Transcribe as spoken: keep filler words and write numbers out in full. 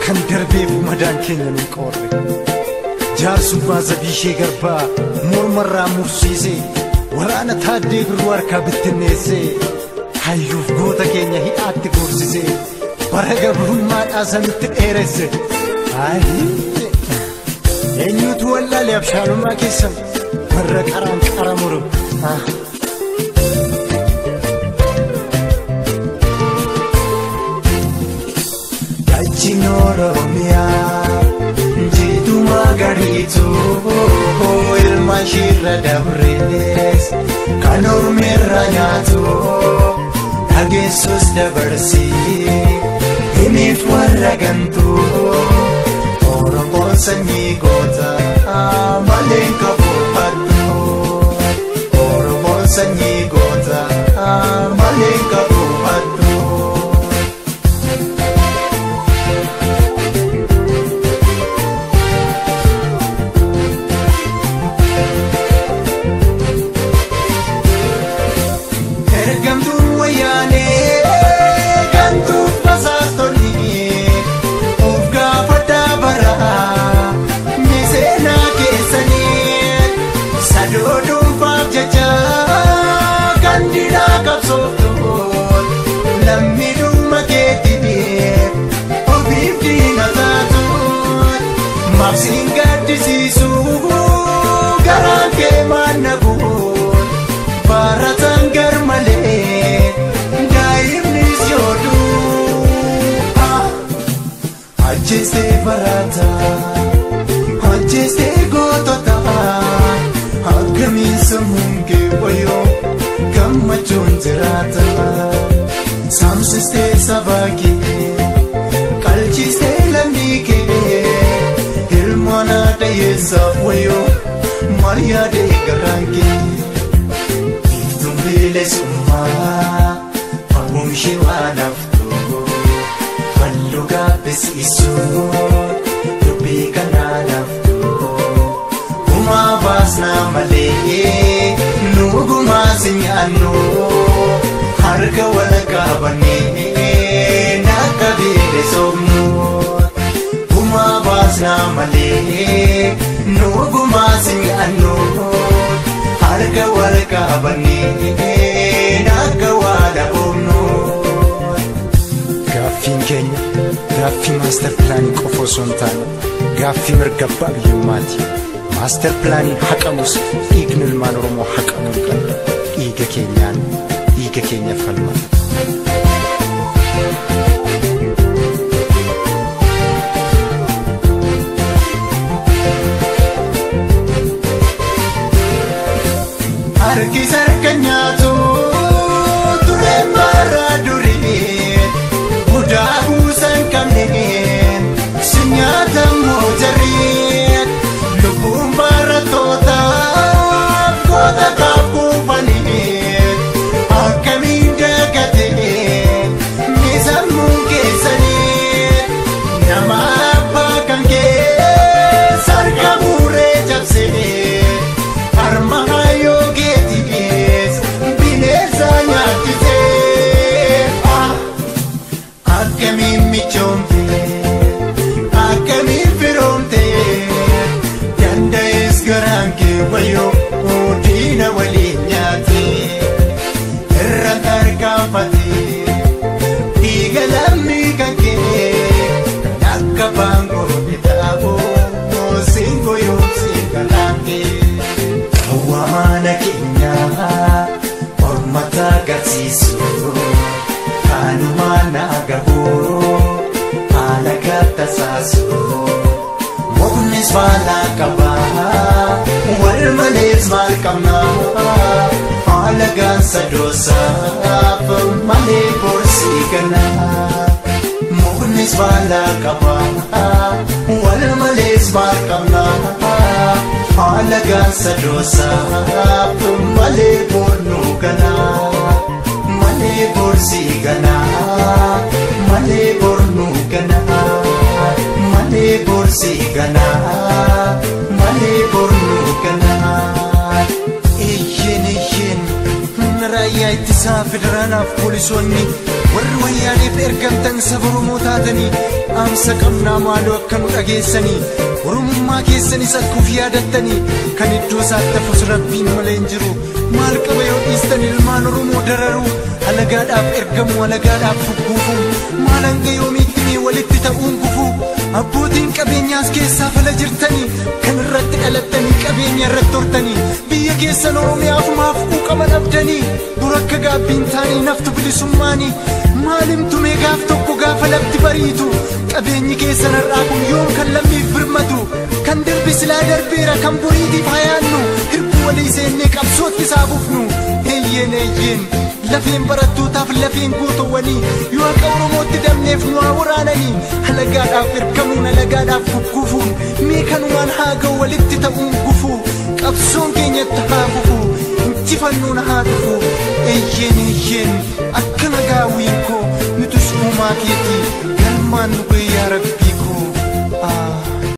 kan darbeef madaan keenya nu qorre jaarsummaa zabishee garbaa mormarraa mursiisee waraana taaddee birruu harkaa bittinneessee hayyuuf goota keenya hidhaatti gorsisee bara gabrummaadhaa samitti dheeresse. eenyutu wallaale abshaalummaa keessan warra qaraan qara muru. Dacheen Oromiyaa jiitu magariitu ilma ishirra dabrees kan ormeerra nyaatu dhageessus dabarsii himiif warra gantu Oromoon sanyii goota malee kafuufadhu Oromoon sanyii goota malee kafuufadhu. Mabsiin gaddisiisu garaan kee maanna bu'uun barataan garmalee daa'imnis yooduu ajjeestee barataa ajjeestee goototaa akkamiin sammuun kee wayyoo gammachuun jiraata saamsistee sabaa kee qalchistee lammii kee. Mana dayesa wayo Maria de garangi Tumbile summa Pagum shiwanafto Halluga besisu Tubi kananafto Uma basna male Nuguma sinyano Harga walaga bani Nakabile somno Uma basna male Nuguma sinyano Harga warga bani Naga wala omno. Gaaffin keenya gaaffii master plan qofoo son taane gaaffii mirgabbaa biyyummaati. Master plan haqamus dhiigni ilmaan Oromoo haqamuu qaba. Dhiiga keenyaan dhiiga keenya falma. Harkisar kanyaatu ture bara durii mudaa buusan qabneen si nyaata moojarriin lubbuun barattootaaf goota kaafufaniin akkamiin dagateen misammuun keessaniin nama abbaa kan keessa harka buuree cabsee harma hayyoo Akamiin michoomte akamiin firoomte dandees garaan kee wayyoo diina waliin nyaate irra tarkaanfate dhiiga lammii kan kee kan akka baangoo bitaaboo siinqoo yoomsii galaange hawwaana keenyaa ormata agarsiisu. Kanuma nagahu alaga tasasu Mugnis wala kaba wal malis mal kamna alagan sadosa mali porsi kana Mugnis wala kaba wal malis mal kamna alagan sadosa mali pornu kana Male borsi gana, male bornu gana, male borsi gana, male bornu gana. Iyin iyin, raya ittisa bittinneessaa federaalaaf poolisoonni warri wayyaaniif ergamtan saba Oromoo taatanii dhaamsa qabnaa maaloo akka nu dhageessanii Oromummaa keessanis akkuuf yaadattanii kan iddoo isaatti hafus rabbiin malee hin jiru maal qaba yoo dhiistan ilmaan Oromoo dararuu alagaadhaaf ergamu alagaadhaaf fugguufuu maal hanga yoomiitti mee walitti ta'uun gufuu abbootiin qabeenyaas keessaa fala jirtanii kan irratti dhalattanii qabeenya irratti hortanii biyya keessan Oromiyaaf maaf quuqama dhabdanii dur akka gaabbiin taanii naftu bilisummaanii maalimtu mee gaaf tokko gaafa lafti bariitu qabeenyi keessan har'aa kun yoom kan lammiif birmatu kan darbi silaa darbeera kan boriitiif hayaannu hirbuu walii seennee qabsootti saabufnu eeyyeen eeyyeen lafeen barattootaaf lafeen gootowwanii yoo akka Oromootti dabneef nu haa waraananii alagaadhaaf ergamuun alagaadhaaf fugguufuun mee kanumaan haa ga'u walitti ta'uun gufuu qabsoon keenyatti haa fufuu injifannoon haa dhufuu eeyyeen eeyyeen akka nagaa wiinkoo nutus uumaa keetii galmaan nu ga'e yaa Rabbii